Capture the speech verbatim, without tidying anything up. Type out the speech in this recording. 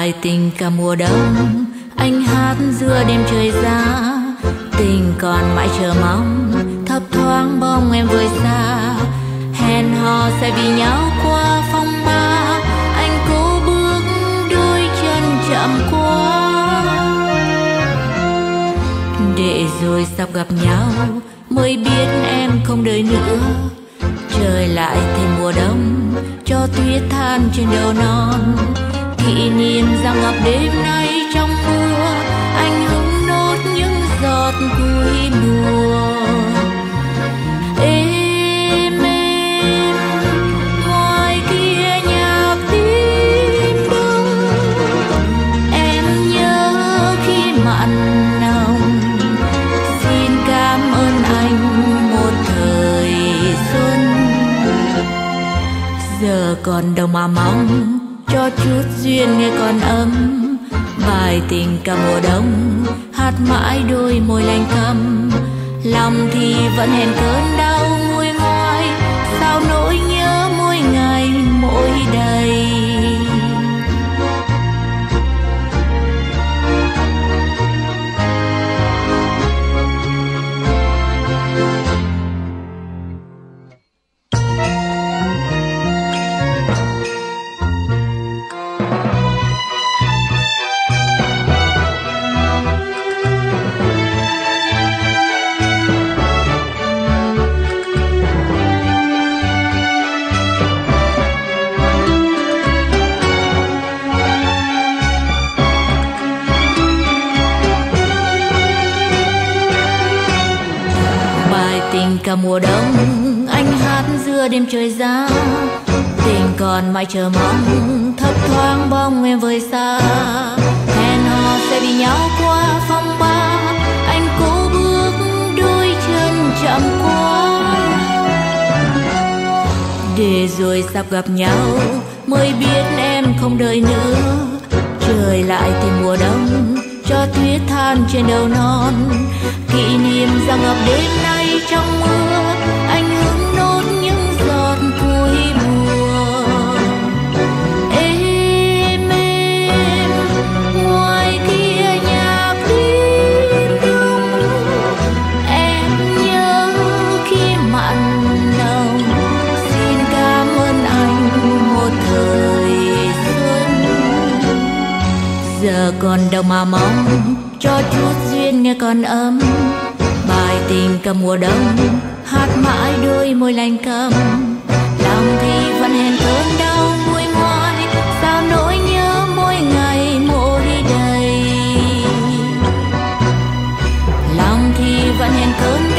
bài tình cả mùa đông anh hát giữa đêm trời giá. Tình còn mãi chờ mong thấp thoáng bóng em vơi xa. Hẹn hò sẽ vì nhau qua phong ba. Anh cố bước đôi chân chậm quá, để rồi sắp gặp nhau mới biết em không đời nữa. Trời lại thêm mùa đông cho tuyết than trên đầu non. Kỷ niệm rằng ngập đêm nay trong mưa. Anh hứng nốt những giọt cuối mùa. Êm êm ngoài kia nhạc tim đông. Em nhớ khi mặn nồng. Xin cảm ơn anh một thời xuân. Giờ còn đâu mà mong cho chút duyên nghe còn ấm. Bài tình cả mùa đông hát mãi đôi môi lanh căm. Lòng thì vẫn hèn cơn đau nguôi ngoai. Sao nỗi nhớ mỗi ngày mỗi đầy. Tình cả mùa đông anh hát giữa đêm trời giá. Tình còn mãi chờ mong thấp thoáng bóng em vơi xa. Hẹn hò sẽ vì nhau qua phong ba. Anh cố bước đôi chân chậm quá, để rồi sắp gặp nhau mới biết em không đợi nữa. Trời lại thêm mùa đông cho tuyết than trên đầu non. Kỷ niệm rằng ngập đêm nay trong mưa. Anh hứng nốt những giọt cuối mùa. Êm êm ngoài kia nhạc tim đông. Em nhớ khi mặn nồng. Xin cảm ơn anh một thời xuân. Giờ còn đâu mà mong cho chút duyên nghe còn ấm. Bài tình cả mùa đông hát mãi đôi môi lanh căm. Lòng thì vẫn hèn cơn đau nguôi ngoai. Sao nỗi nhớ mỗi ngày mỗi đầy. Lòng thì vẫn hèn cơn